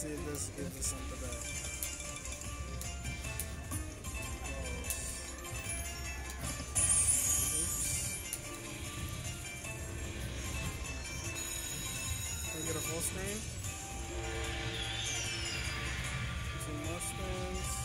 see if this gives us something back. Can we get a full screen? 2 more spins.